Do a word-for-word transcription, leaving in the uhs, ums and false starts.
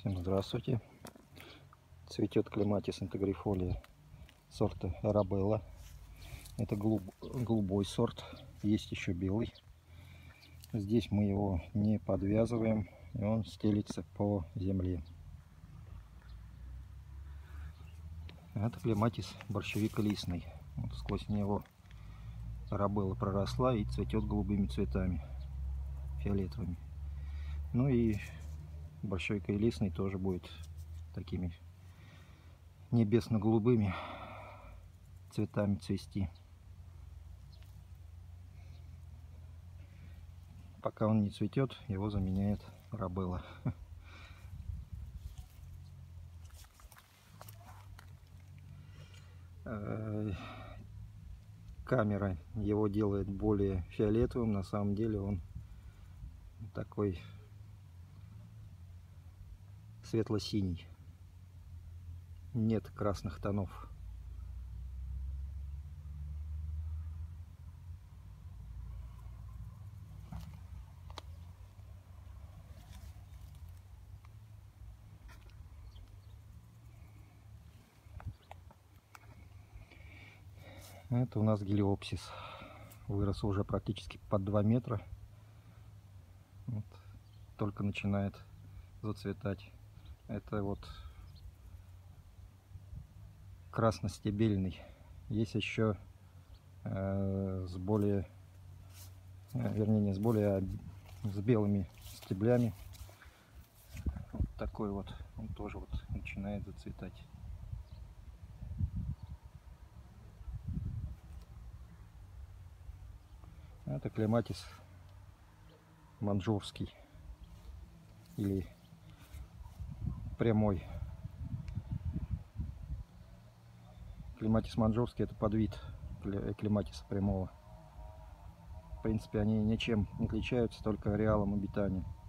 Всем здравствуйте. Цветет клематис интегрифолия сорта Арабелла. Это голуб... голубой сорт. Есть еще белый. Здесь мы его не подвязываем, и он стелится по земле. Это клематис борщевиколистный. Вот сквозь него Арабелла проросла и цветет голубыми цветами, фиолетовыми. Ну и борщевиколистный тоже будет такими небесно-голубыми цветами цвести. Пока он не цветет, его заменяет Арабелла. Камера его делает более фиолетовым. На самом деле он такой светло-синий. Нет красных тонов. Это у нас гелиопсис. Вырос уже практически под два метра. Вот. Только начинает зацветать. Это вот красностебельный. Есть еще э, с более, э, вернее, не с более, а с белыми стеблями. Вот такой вот. Он тоже вот начинает зацветать. Это клематис манжурский или прямой. Клематис манжурский — это подвид клематиса прямого. В принципе, они ничем не отличаются, только ареалом обитания.